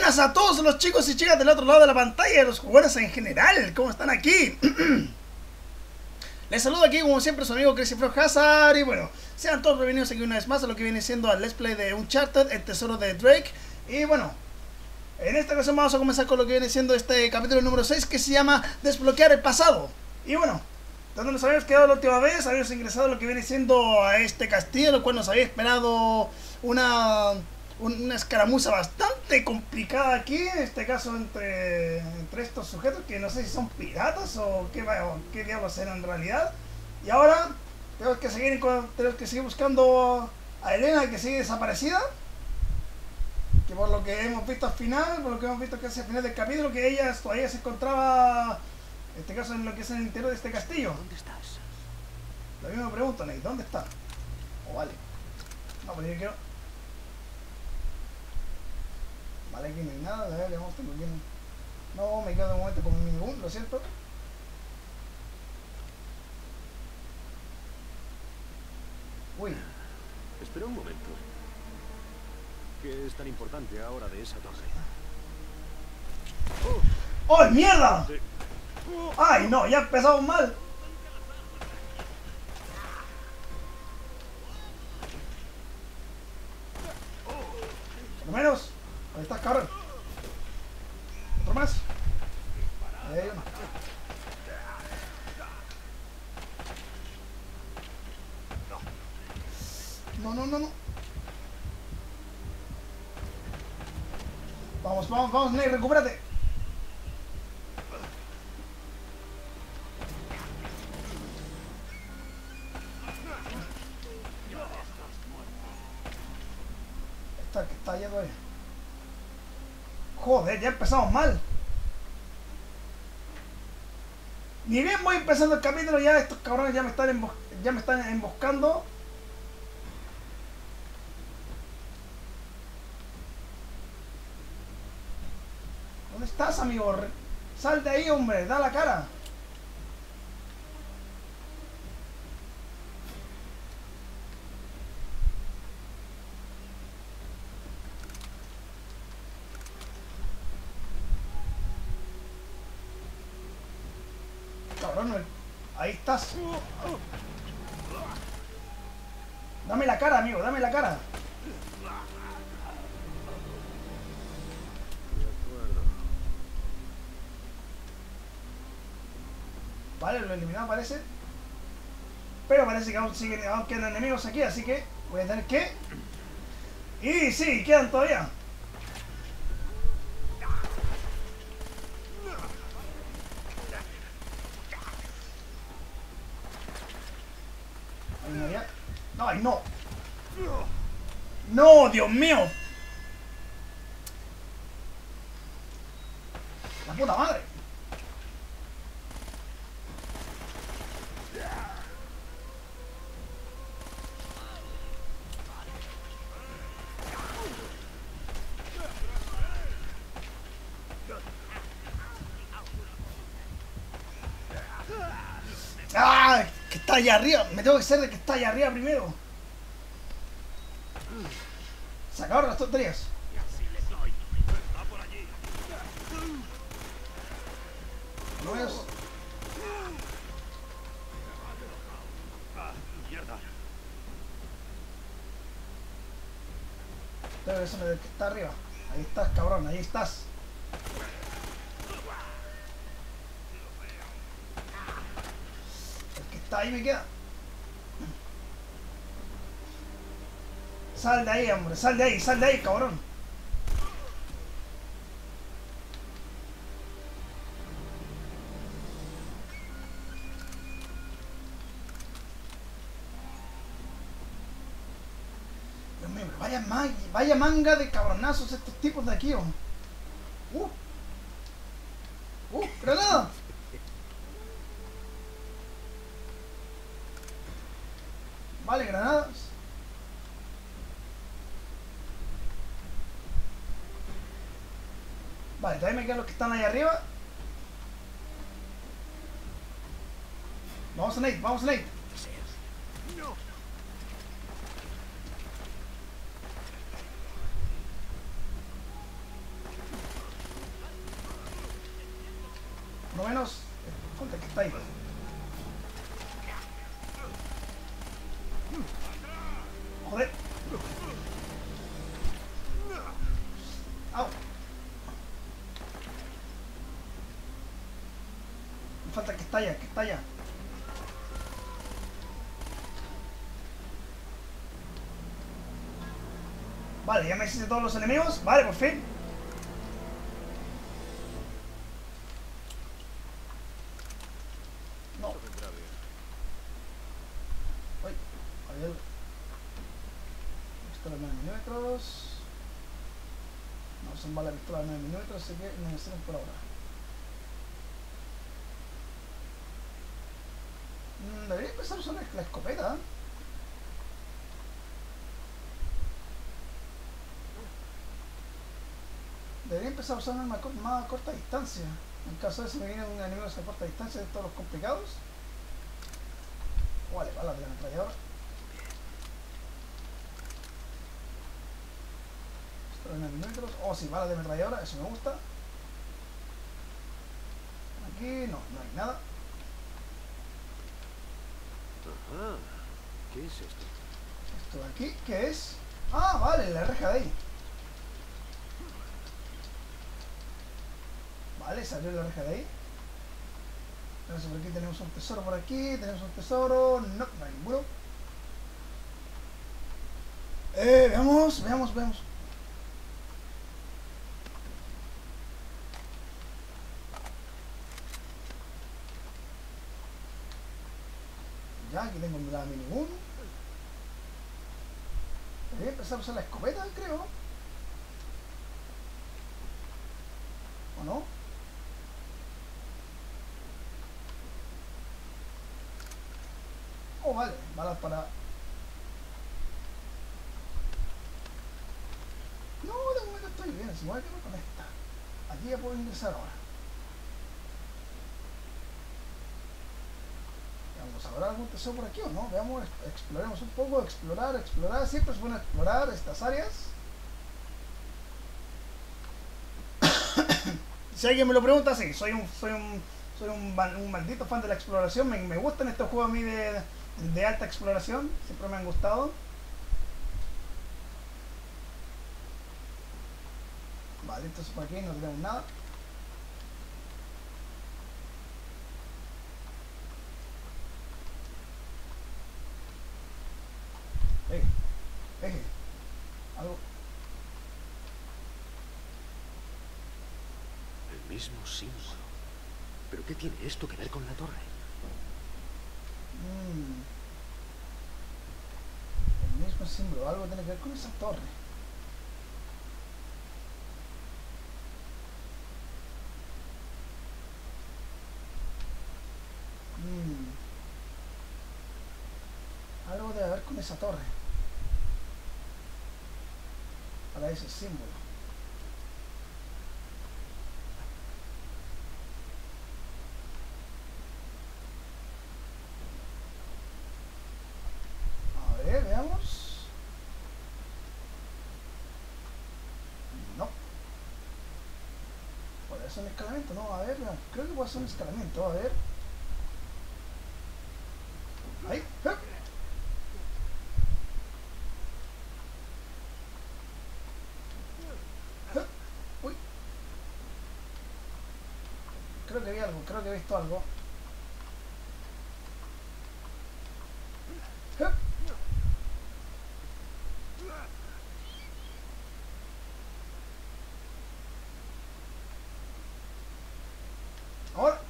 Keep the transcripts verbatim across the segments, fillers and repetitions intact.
buenas a todos los chicos y chicas del otro lado de la pantalla, los jugadores en general, ¿cómo están aquí? Les saludo aquí como siempre su amigo Crazy Frog Hazard y bueno, sean todos bienvenidos aquí una vez más a lo que viene siendo al Let's Play de Uncharted, el tesoro de Drake. Y bueno, en esta ocasión vamos a comenzar con lo que viene siendo este capítulo número seis, que se llama Desbloquear el pasado. Y bueno, donde nos habíamos quedado la última vez, habíamos ingresado a lo que viene siendo a este castillo, lo cual nos había esperado una... una escaramuza bastante complicada aquí, en este caso entre, entre estos sujetos que no sé si son piratas o qué, o qué diablos eran en realidad. Y ahora tenemos que seguir, tenemos que seguir buscando a Elena, que sigue desaparecida, que por lo que hemos visto al final, por lo que hemos visto casi al final del capítulo, que ella todavía se encontraba, en este caso en lo que es en el interior de este castillo. ¿Dónde estás? Lo mismo me pregunto, Nate, ¿dónde está? Oh, vale. No, pero yo quiero... Vale, aquí no hay nada, a ver, vamos, tengo que... No, me quedo de momento con mi minigún, lo siento. Uy. Espera un momento. ¿Qué es tan importante ahora de esa torre? ¡Oh, ¡oh mierda! Sí. ¡Ay, no! Ya empezamos mal. Por lo menos. Ahí estás, cabrón. Otro más. Ahí hay uno. No, no, no, no. Vamos, vamos, vamos, Ney, recupérate. Está, que está allá todavía. Joder, ya empezamos mal. Ni bien voy empezando el capítulo, ya estos cabrones ya me están embos ya me están emboscando. ¿Dónde estás, amigo? Sal de ahí, hombre, da la cara. Cabrón, ahí estás. Dame la cara, amigo, dame la cara. Vale, lo eliminado parece. Pero parece que aún siguen, aún quedan enemigos aquí, así que voy a tener que... Y sí, quedan todavía. ¡Ay, no! ¡No, Dios mío! ¡La puta madre! ¡Ah! Que está allá arriba. Me tengo que ser de que está allá arriba primero. Se acabaron las tonterías. ¿No ves? Debe ser el que está arriba. Ahí estás, cabrón, ahí estás. El que está ahí me queda. Sal de ahí, hombre, sal de ahí, sal de ahí, cabrón. Dios mío, vaya, ma vaya manga de cabronazos estos tipos de aquí, hombre. Uh. Uh, granada. Vale, granadas. Vale, también me quedan los que están ahí arriba. Vamos a Nate, vamos a Nate. lo menos, falta que está ahí. Joder. Au. Me falta que estalla, que estalla. Vale, ya me hice todos los enemigos. Vale, por fin. No. Uy, a ver. Pistola de nueve milímetros. No son balas de pistola de nueve milímetros, así que no me sirven por ahora. Mm, debería empezar a usar la escopeta. Debería empezar a usar una arma más a corta distancia. En caso de si me viene un enemigo a corta distancia de todos los complicados. Vale, balas de la ametralladora. Esto de nueve milímetros. Oh, sí, balas de ametralladora, eso me gusta. Aquí no, no hay nada. Ajá. ¿Qué es esto? Esto de aquí, ¿qué es? Ah, vale, la reja de ahí. Vale, salió la reja de ahí. Entonces por aquí tenemos un tesoro por aquí, tenemos un tesoro. No, no hay ninguno. Eh, veamos, veamos, veamos. Ya, aquí tengo la minigun. Debería empezar a usar la escopeta, creo. ¿O no? Oh, vale, balas para... No, de momento estoy bien, si me voy a quedar con esta. Aquí ya puedo ingresar ahora. Vamos a ver algún tesoro por aquí o no. Veamos, exploremos un poco, explorar, explorar. Siempre es bueno explorar estas áreas. Si alguien me lo pregunta, sí, soy un, soy un, soy un, un maldito fan de la exploración. Me, me gustan estos juegos a mí de, de alta exploración. Siempre me han gustado. Vale, entonces por aquí no tenemos nada. Eh, eh, algo. El mismo símbolo. ¿Pero qué tiene esto que ver con la torre? Mm. El mismo símbolo, algo tiene que ver con esa torre. Mm. Algo debe haber con esa torre. Para ese símbolo. A ver, veamos. No. Puede ser un escalamiento, no, a ver, creo que puede ser un escalamiento, a ver. Ahí, ¡eh! ¡Eh! Uy. Creo que vi algo, creo que he visto algo. ¡Eh! Ahora.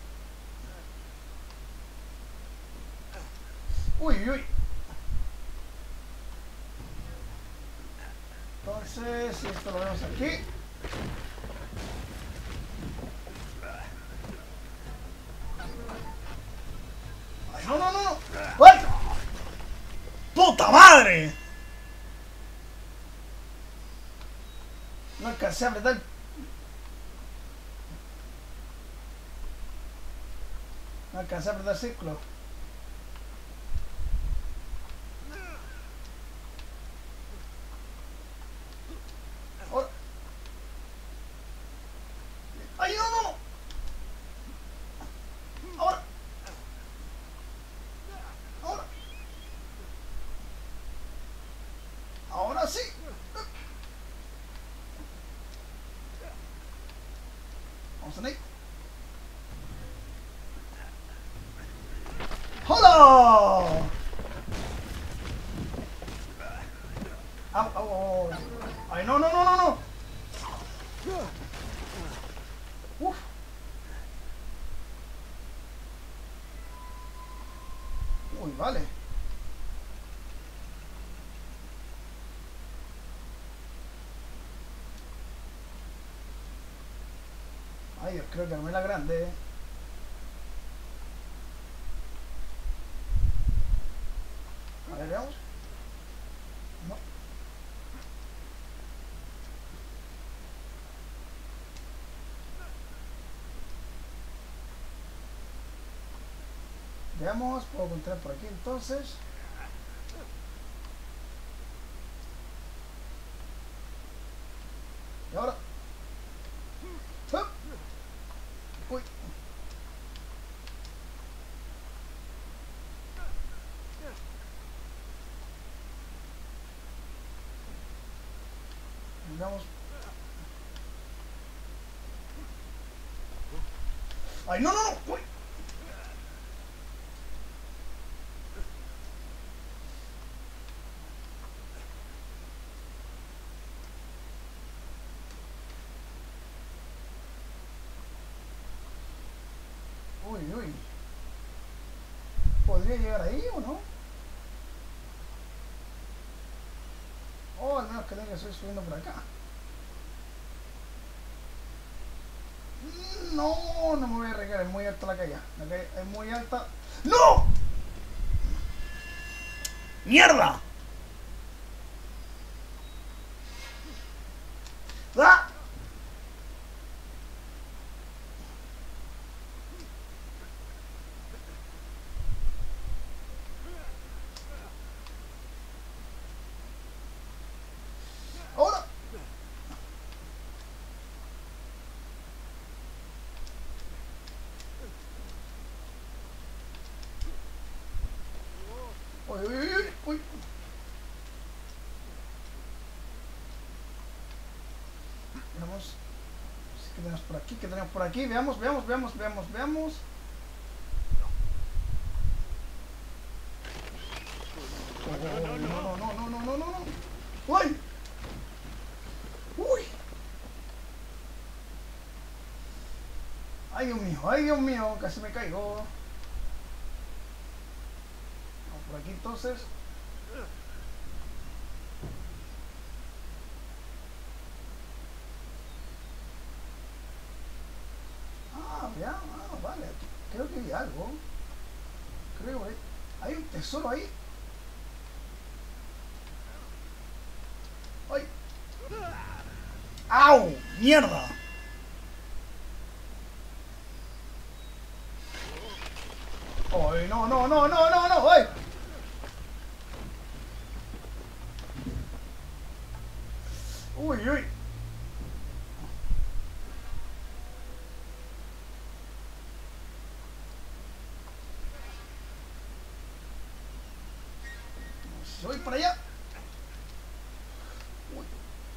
Uy, uy. Entonces, si esto lo vemos aquí. Ay, no, no, no, no. ¡Ay! ¡Puta madre! No alcancé a apretar. No alcancé a apretar el círculo. Ahora. ¡Ay, no, no! Vamos a ahí. ¡Hola! ¡Au, au, au! ¡Ay, no, no, no, no, no! ¡Uf! Uy, vale. Ay, yo creo que armé la grande. A ver, veamos. No. Veamos, puedo encontrar por aquí entonces. Y ahora. ¡Hup! Uy. Veamos. ¡Ay, no, no, no! ¡Uy! Uy, uy. ¿Podría llegar ahí o no? O al menos que tenga que estoy subiendo por acá. No, no me voy a arriesgar, es muy alta la caída. La caída es muy alta. ¡No! ¡Mierda! ¡Ah! ¡Ahora! Uy, uy, uy, uy. Veamos. ¿Qué tenemos por aquí? ¿Qué tenemos por aquí? Veamos, veamos, veamos, veamos, veamos. Oh, no, no, no, no, no, no, no, no. ¡Uy! ¡Uy! ¡Ay, Dios mío! ¡Ay, Dios mío! Casi me caigo. Vamos por aquí entonces. Ah, ya, ah, vale. Creo que hay algo. Creo que hay un tesoro ahí. ¡Ay! ¡Au! ¡Mierda! ¡Ay, no, no, no, no, no, no! ¡Ay! ¡Uy, uy! Si voy para allá. Uy.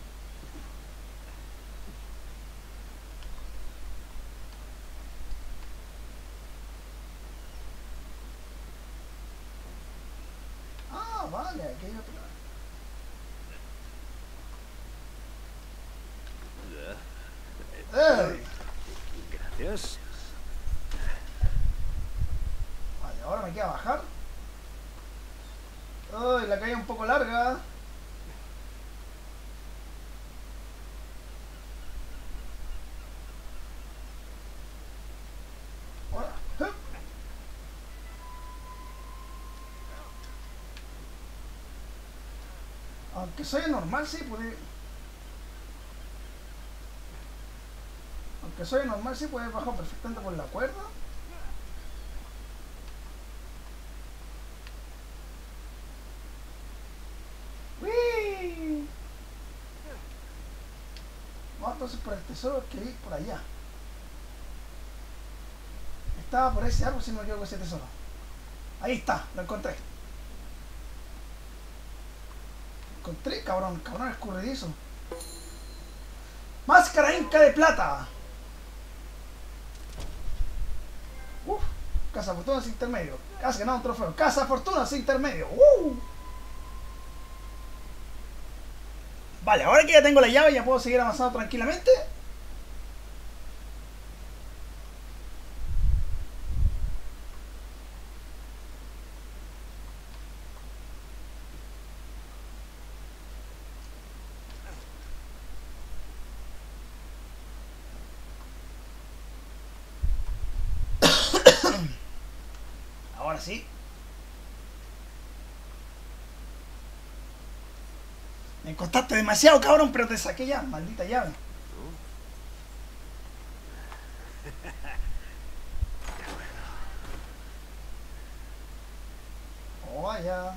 Ah, vale, aquí hay otra. ¡Ey! Gracias. Vale, ahora me queda bajar. ¡Ay, la calle es un poco larga! Ahora. ¡Hup! Aunque soy normal, sí, puede. Aunque soy normal, sí, puede bajar perfectamente por la cuerda. ¡Uy! Vamos entonces por el tesoro que vi por allá. Estaba por ese árbol, si no me equivoco, ese tesoro. Ahí está, lo encontré. Lo encontré, cabrón, cabrón escurridizo. Máscara inca de plata. Casa Fortunas intermedio. Has ganado un trofeo. Casa Fortunas intermedio. ¡Uh! Vale, ahora que ya tengo la llave ya puedo seguir avanzando tranquilamente. Ahora sí. Me costaste demasiado, cabrón, pero te saqué ya, maldita llave. Oh, vaya.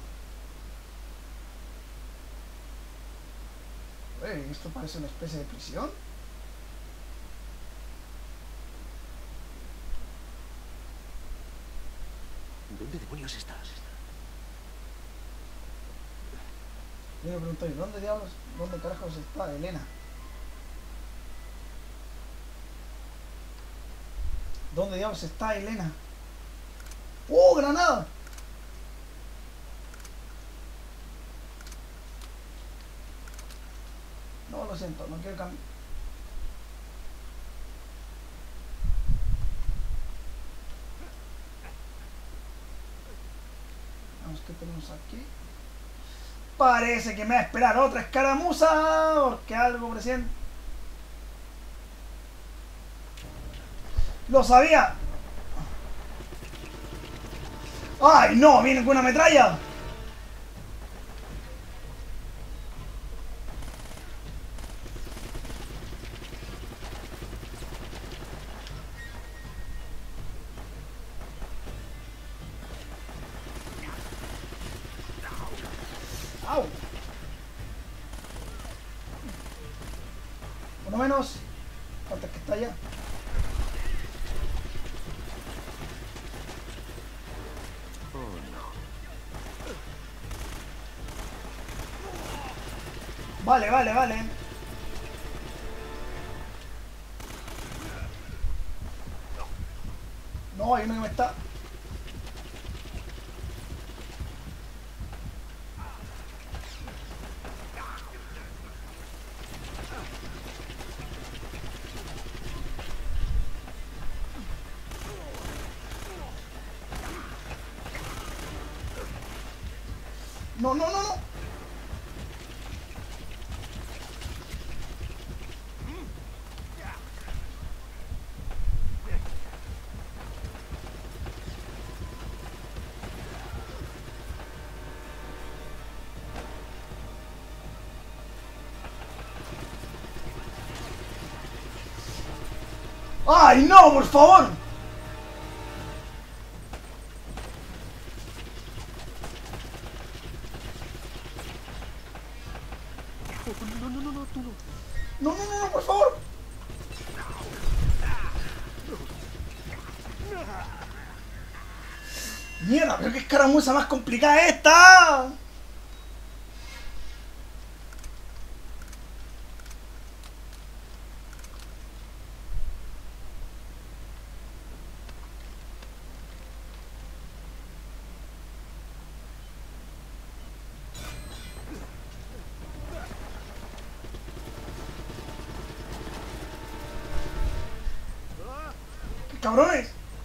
Uy, esto parece una especie de prisión. ¿Dónde demonios estás? Yo me pregunto, ¿y dónde diablos, dónde carajos está Elena? ¿Dónde diablos está Elena? ¡Oh, granada! No, lo siento, no quiero cambiar. Vamos, ¿qué tenemos aquí? Parece que me va a esperar otra escaramuza, porque algo presiente. ¡Lo sabía! ¡Ay, no! ¡Vienen con una metralla! ¡Au! Por lo menos, falta que está allá. Oh, no. Vale, vale, vale. No, hay uno que me está... No, no, no, no. ¡Ay, no, por favor! No, no, no, no, tú no. No, no, no, no, por favor. Mierda, pero qué escaramuza más complicada es esta. ¡Cabrones!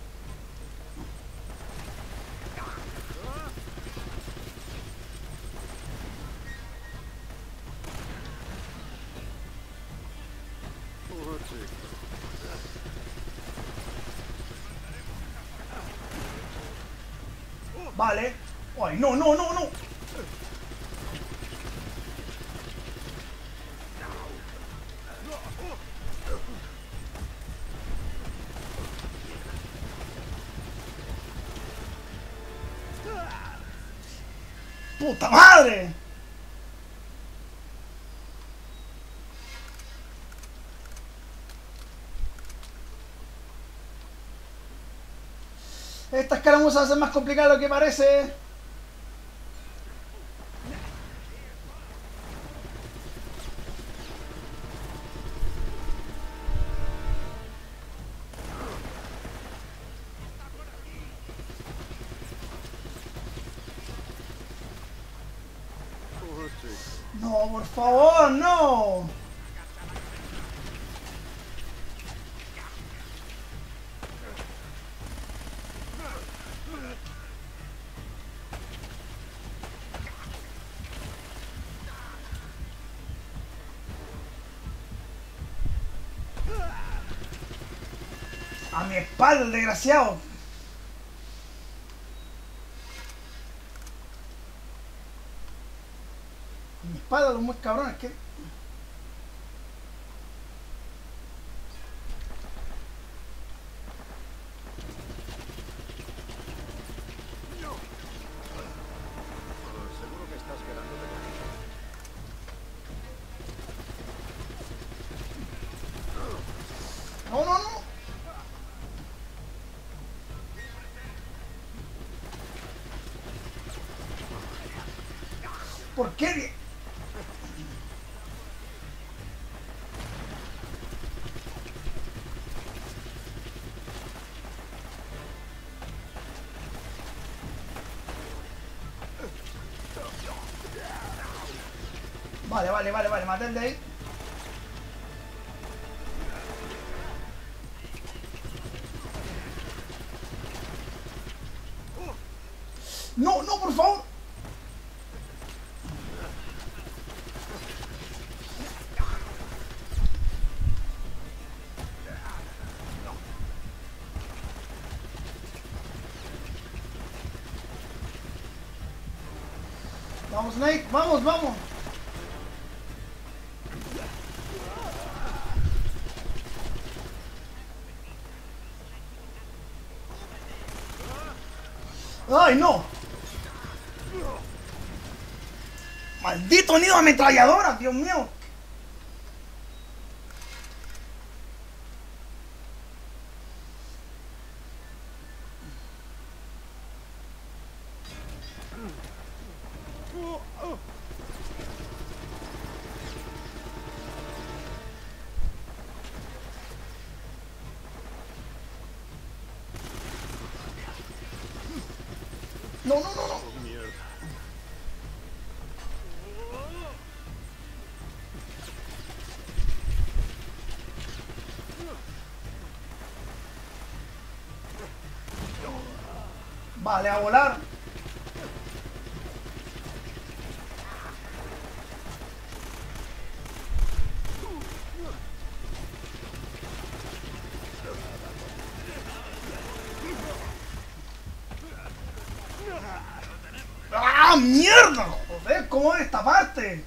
Oh, chico. Vale. ¡Ay, no, no, no, no! ¡Puta madre! Esta escaramuza va a ser más complicada de lo que parece. por favor, no. A mi espalda, el desgraciado. A mi espalda, los muy cabrones. Que... Seguro que estás quedándote con No, no, no. ¿Por qué? Vale, vale, vale, vale, maté el de ahí. No, no, por favor. Vamos, Nate, vamos, vamos. ¡Ay, no! ¡Maldito nido de ametralladora, Dios mío! No, no, no, no. Oh, mierda. Vale, a volar. ¡Ah, mierda! Joder, ¿cómo es esta parte?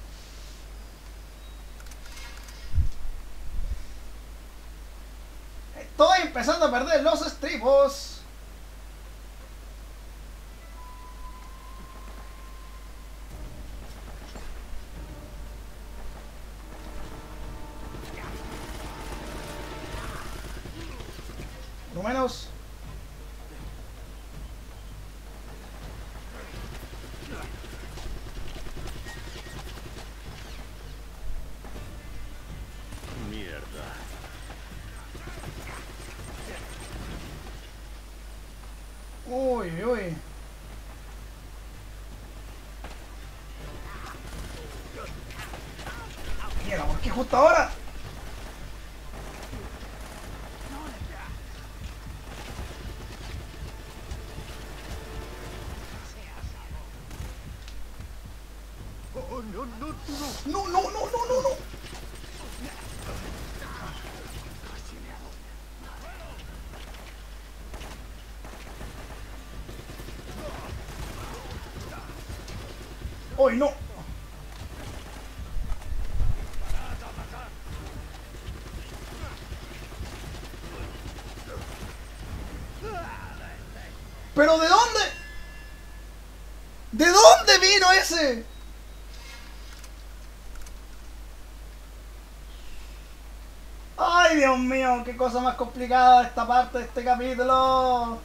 Estoy empezando a perder los estribos. Por lo menos. Mierda. Uy, uy. Mierda, ¿por qué justo ahora? Oh, no, no, no. No, no, no, no, no, no. Uy, no. ¿Pero de dónde? ¿De dónde vino ese? Ay, Dios mío, qué cosa más complicada esta parte de este capítulo.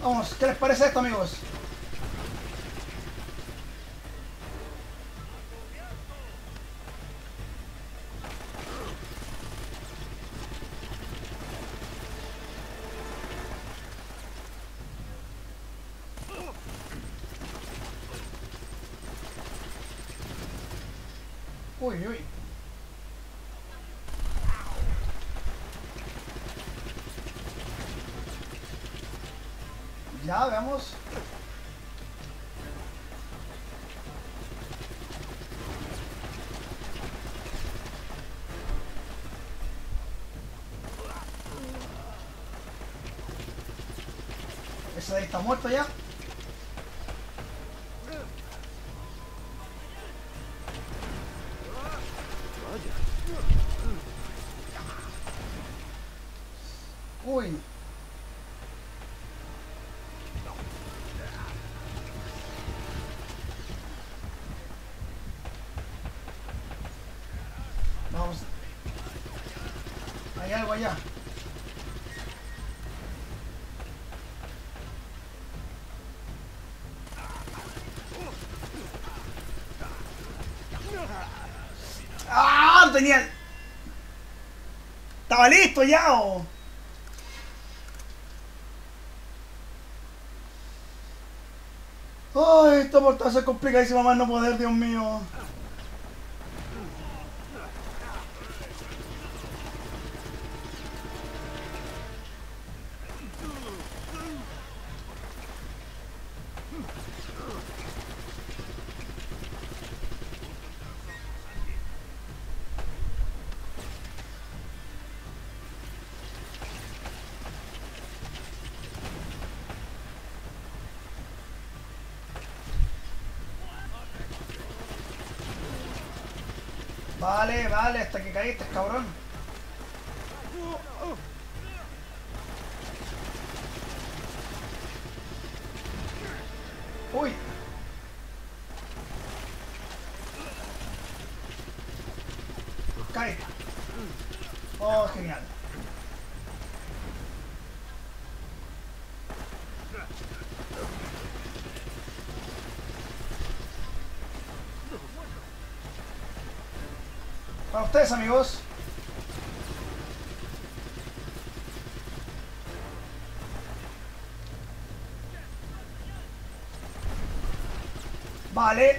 Vamos, ¿qué les parece esto, amigos? Uy, uy. Ya, veamos. Ese de ahí está muerto ya. Uy. Vamos. Hay algo allá. ¡Ah! Tenía... Estaba listo ya, o... Ay, esta portaza es complicadísima más no poder, Dios mío. Vale, vale, hasta que caíste, cabrón. Uy. Cae. Oh, genial. Para ustedes, amigos. Vale.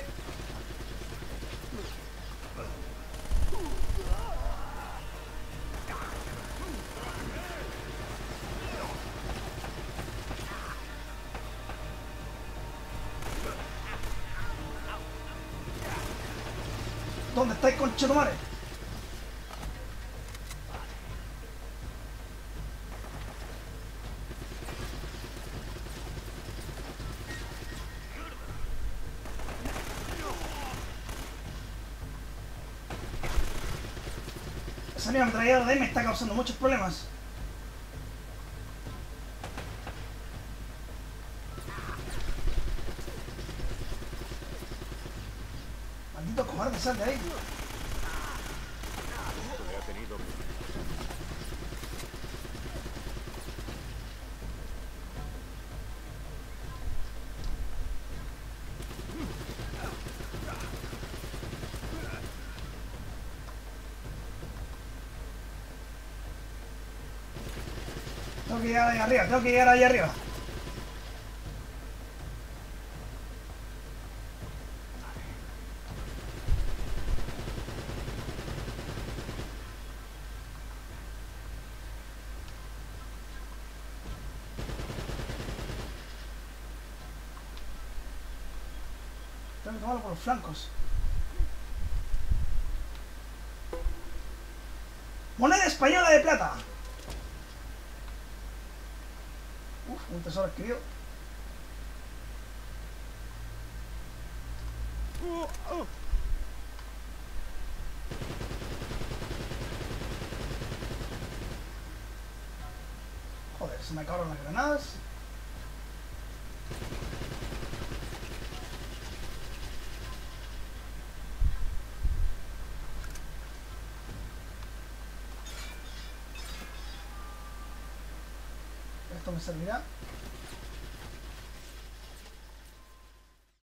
¿Dónde estáis, conchetumare? Esa misma ametralladora de ahí me está causando muchos problemas. Maldito cobarde, sal de ahí. Le ha tenido. Tengo que llegar ahí arriba, tengo que llegar ahí arriba. Tengo que tomarlo por los flancos. Moneda española de plata. Uf, un tesoro adquirido. Joder, se me acabaron las granadas. Esto me servirá.